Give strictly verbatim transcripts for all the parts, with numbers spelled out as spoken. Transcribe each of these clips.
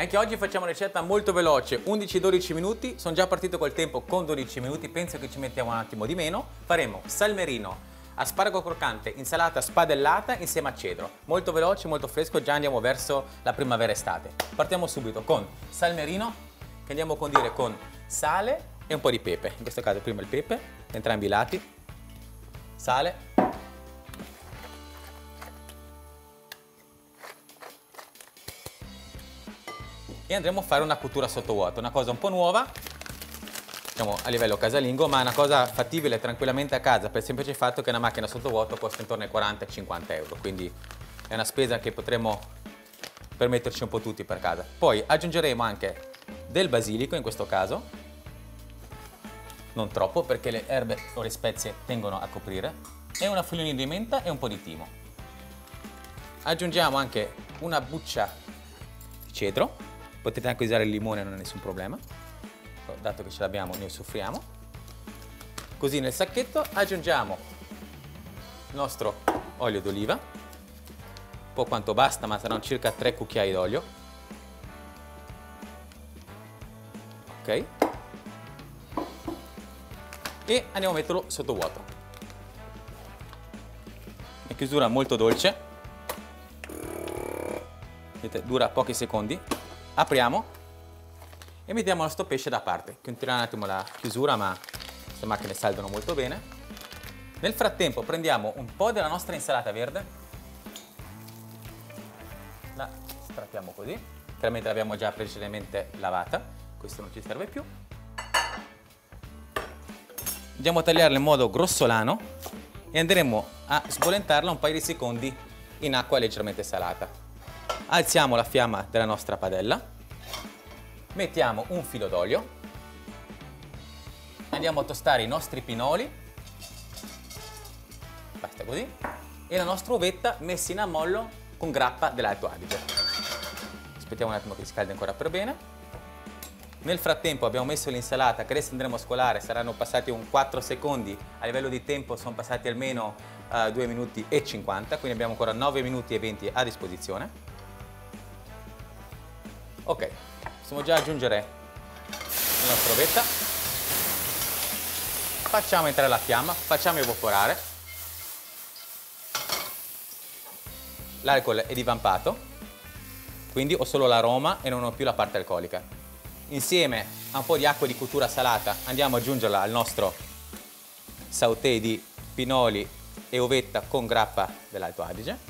Anche oggi facciamo una ricetta molto veloce, undici dodici minuti, sono già partito col tempo con dodici minuti, penso che ci mettiamo un attimo di meno. Faremo salmerino, asparago croccante, insalata spadellata insieme a cedro. Molto veloce, molto fresco, già andiamo verso la primavera-estate. Partiamo subito con salmerino, che andiamo a condire con sale e un po' di pepe. In questo caso prima il pepe, da entrambi i lati, sale. E andremo a fare una cottura sottovuoto, una cosa un po' nuova, diciamo a livello casalingo, ma è una cosa fattibile tranquillamente a casa per il semplice fatto che una macchina sottovuoto costa intorno ai quaranta cinquanta euro, quindi è una spesa che potremo permetterci un po' tutti per casa. Poi aggiungeremo anche del basilico in questo caso, non troppo perché le erbe o le spezie tengono a coprire, e una foglioline di menta e un po' di timo. Aggiungiamo anche una buccia di cedro. Potete anche usare il limone, non è nessun problema. Dato che ce l'abbiamo, noi soffriamo. Così nel sacchetto aggiungiamo il nostro olio d'oliva, un po' quanto basta, ma saranno circa tre cucchiai d'olio. Ok. E andiamo a metterlo sotto vuoto. Una chiusura molto dolce. Vedete, dura pochi secondi. Apriamo e mettiamo il nostro pesce da parte. Continuiamo un attimo la chiusura, ma queste macchine saldono molto bene. Nel frattempo prendiamo un po' della nostra insalata verde, la strappiamo così, chiaramente l'abbiamo già precedentemente lavata, questo non ci serve più. Andiamo a tagliarla in modo grossolano e andremo a sbollentarla un paio di secondi in acqua leggermente salata. Alziamo la fiamma della nostra padella, mettiamo un filo d'olio, andiamo a tostare i nostri pinoli, basta così, e la nostra uvetta messa in ammollo con grappa dell'Alto Adige. Aspettiamo un attimo che si scaldi ancora per bene. Nel frattempo abbiamo messo l'insalata che adesso andremo a scolare, saranno passati un quattro secondi, a livello di tempo sono passati almeno uh, due minuti e cinquanta, quindi abbiamo ancora nove minuti e venti a disposizione. Ok, possiamo già aggiungere la nostra uvetta, facciamo entrare la fiamma, facciamo evaporare, l'alcol è divampato, quindi ho solo l'aroma e non ho più la parte alcolica. Insieme a un po' di acqua di cottura salata andiamo ad aggiungerla al nostro sauté di pinoli e uvetta con grappa dell'Alto Adige.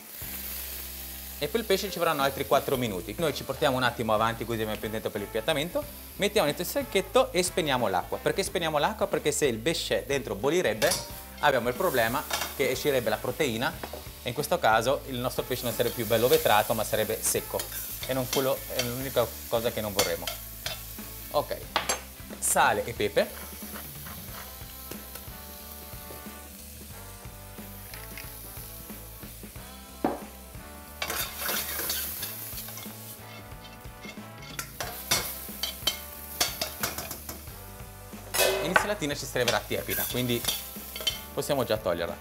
E per il pesce ci vorranno altri quattro minuti. Noi ci portiamo un attimo avanti così abbiamo più tempo per l'impiattamento, mettiamo nel sacchetto e spegniamo l'acqua. Perché spegniamo l'acqua? Perché se il pesce dentro bollirebbe abbiamo il problema che uscirebbe la proteina e in questo caso il nostro pesce non sarebbe più bello vetrato ma sarebbe secco e non quello è l'unica cosa che non vorremmo. Ok, sale e pepe. L'insalatina ci servirà tiepida, quindi possiamo già toglierla.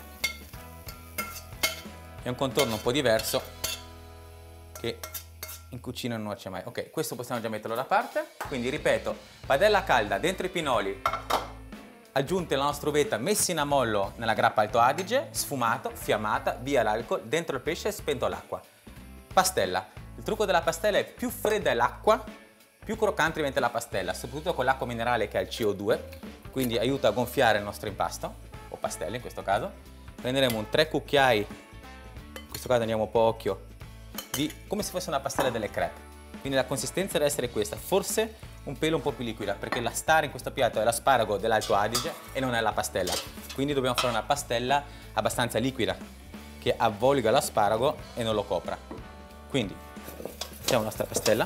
È un contorno un po' diverso che in cucina non c'è mai. Ok, questo possiamo già metterlo da parte. Quindi ripeto, padella calda dentro i pinoli, aggiunte la nostra uvetta, messi in ammollo nella grappa Alto Adige, sfumato, fiammata, via l'alcol, dentro il pesce e spento l'acqua. Pastella. Il trucco della pastella è più fredda è l'acqua, più croccante diventa la pastella, soprattutto con l'acqua minerale che ha il C O due, quindi aiuta a gonfiare il nostro impasto, o pastelle in questo caso. Prenderemo un tre cucchiai, in questo caso andiamo a occhio, di, come se fosse una pastella delle crepe. Quindi la consistenza deve essere questa, forse un pelo un po' più liquida, perché la star in questo piatto è l'asparago dell'Alto Adige e non è la pastella. Quindi dobbiamo fare una pastella abbastanza liquida, che avvolga l'asparago e non lo copra. Quindi mettiamo la nostra pastella.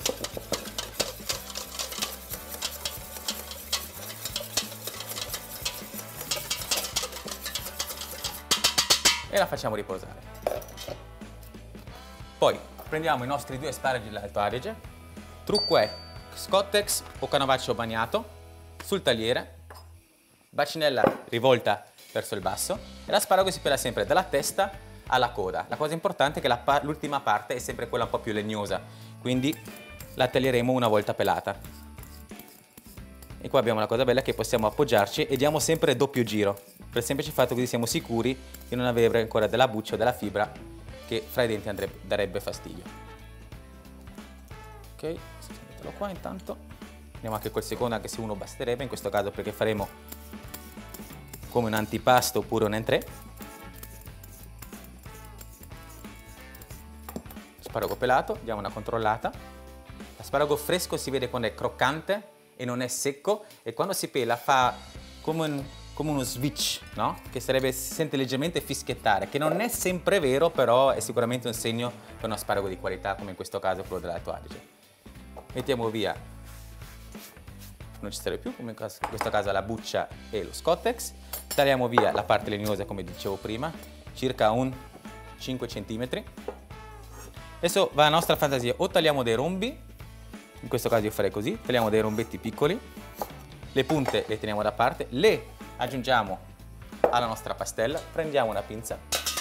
E la facciamo riposare. Poi prendiamo i nostri due asparagi dell'Alto Adige. Trucco è Scottex o canovaccio bagnato sul tagliere, bacinella rivolta verso il basso e l'asparago si pela sempre dalla testa alla coda. La cosa importante è che l'ultima parte è sempre quella un po' più legnosa, quindi la taglieremo una volta pelata. E qua abbiamo la cosa bella che possiamo appoggiarci e diamo sempre doppio giro, per il semplice fatto così siamo sicuri di non avere ancora della buccia o della fibra che fra i denti andrebbe, darebbe fastidio. Ok, metterlo qua intanto. Andiamo anche col secondo, anche se uno basterebbe in questo caso perché faremo come un antipasto oppure un entrée. Sparago pelato, diamo una controllata. L'asparago fresco si vede quando è croccante e non è secco, e quando si pela fa come, un, come uno switch, no? Che sarebbe, si sente leggermente fischiettare, che non è sempre vero, però è sicuramente un segno per un asparago di qualità, come in questo caso quello dell'Alto Adige. Mettiamo via, non ci serve più, come in questo caso la buccia e lo Scottex. Tagliamo via la parte legnosa, come dicevo prima, circa un cinque centimetri. Adesso va la nostra fantasia, o tagliamo dei rombi, in questo caso io farei così, tagliamo dei rombetti piccoli, le punte le teniamo da parte, le aggiungiamo alla nostra pastella, prendiamo una pinza,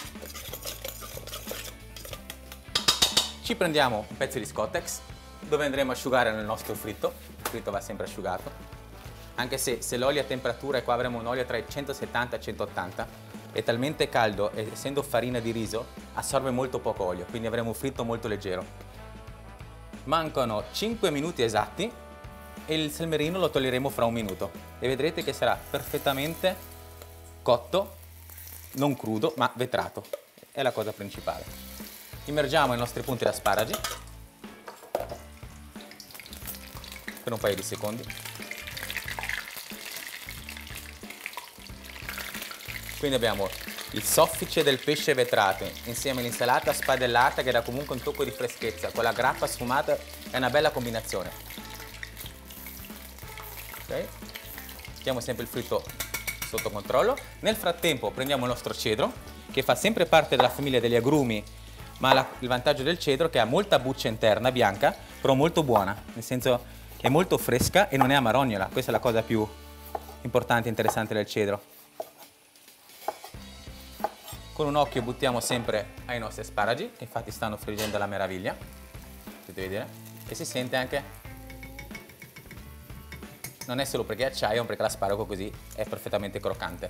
ci prendiamo un pezzo di Scottex dove andremo a asciugare nel nostro fritto, il fritto va sempre asciugato, anche se, se l'olio a temperatura, e qua avremo un olio tra i centosettanta e i centottanta, è talmente caldo e essendo farina di riso assorbe molto poco olio, quindi avremo un fritto molto leggero. Mancano cinque minuti esatti e il salmerino lo toglieremo fra un minuto e vedrete che sarà perfettamente cotto, non crudo ma vetrato, è la cosa principale. Immergiamo i nostri punti d'asparagi per un paio di secondi. Quindi abbiamo il soffice del pesce vetrato insieme all'insalata spadellata che dà comunque un tocco di freschezza, con la grappa sfumata, è una bella combinazione. Ok? Mettiamo sempre il fritto sotto controllo. Nel frattempo prendiamo il nostro cedro, che fa sempre parte della famiglia degli agrumi, ma la, il vantaggio del cedro è che ha molta buccia interna bianca, però molto buona, nel senso che è molto fresca e non è amarognola. Questa è la cosa più importante e interessante del cedro. Con un occhio buttiamo sempre ai nostri asparagi, che infatti stanno friggendo alla meraviglia, potete vedere, e si sente anche, non è solo perché è acciaio, ma perché l'asparago così è perfettamente croccante.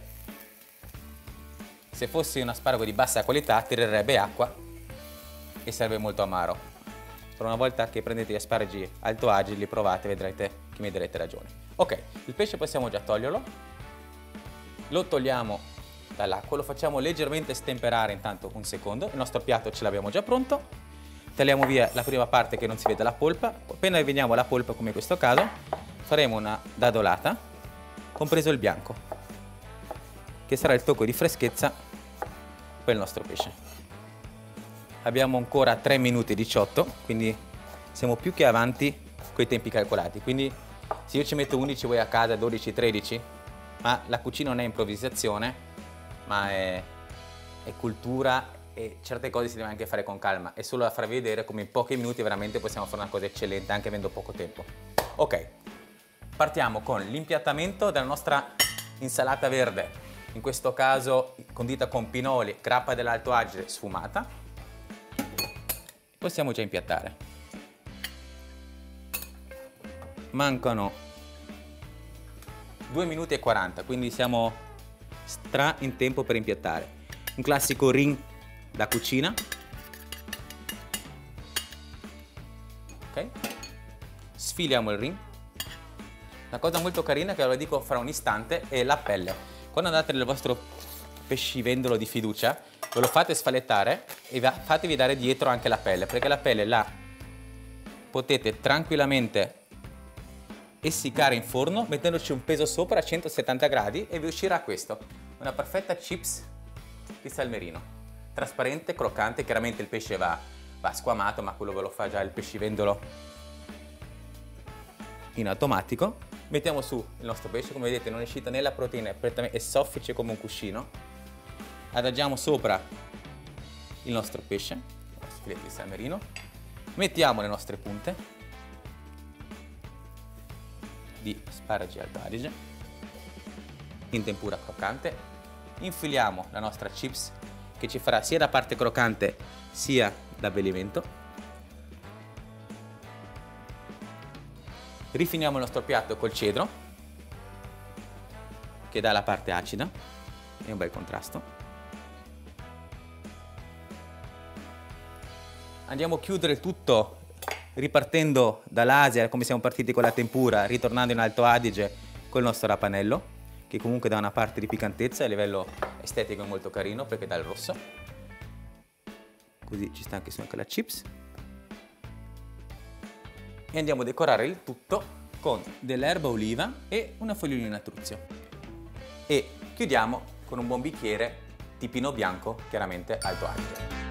Se fosse un asparago di bassa qualità tirerebbe acqua e sarebbe molto amaro. Per una volta che prendete gli asparagi Alto Adige, li provate, vedrete che mi darete ragione. Ok, il pesce possiamo già toglierlo, lo togliamo dall'acqua, lo facciamo leggermente stemperare intanto un secondo, il nostro piatto ce l'abbiamo già pronto, tagliamo via la prima parte che non si vede la polpa, appena vediamo la polpa come in questo caso, faremo una dadolata, compreso il bianco, che sarà il tocco di freschezza per il nostro pesce. Abbiamo ancora tre minuti e diciotto, quindi siamo più che avanti con i tempi calcolati, quindi se io ci metto undici, voi a casa dodici tredici, ma la cucina non è improvvisazione, ma è, è cultura e certe cose si deve anche fare con calma, è solo da far vedere come in pochi minuti veramente possiamo fare una cosa eccellente anche avendo poco tempo. Ok, partiamo con l'impiattamento della nostra insalata verde, in questo caso condita con pinoli, grappa dell'Alto Adige sfumata. Possiamo già impiattare. Mancano due minuti e quaranta, quindi siamo stra in tempo per impiattare. Un classico ring da cucina. Ok? Sfiliamo il ring. Una cosa molto carina che ve lo dico fra un istante è la pelle. Quando andate nel vostro pescivendolo di fiducia, ve lo fate sfalettare e fatevi dare dietro anche la pelle, perché la pelle la potete tranquillamente essiccare in forno mettendoci un peso sopra a centosettanta gradi e vi uscirà questo, una perfetta chips di salmerino, trasparente, croccante. Chiaramente il pesce va, va squamato, ma quello ve lo fa già il pescivendolo in automatico. Mettiamo su il nostro pesce, come vedete non è uscita né la proteina, è soffice come un cuscino. Adagiamo sopra il nostro pesce, il nostro filetto di salmerino, mettiamo le nostre punte di asparagi Alto Adige in tempura croccante, infiliamo la nostra chips che ci farà sia da parte croccante sia da bellimento, Rifiniamo il nostro piatto col cedro, che dà la parte acida e un bel contrasto. Andiamo a chiudere il tutto ripartendo dall'Asia, come siamo partiti con la tempura, ritornando in Alto Adige col nostro rapanello, che comunque dà una parte di piccantezza e a livello estetico è molto carino perché dà il rosso. Così ci sta anche su anche la chips. E andiamo a decorare il tutto con dell'erba oliva e una fogliolina truzio. E chiudiamo con un buon bicchiere di Pinot Bianco, chiaramente Alto Adige.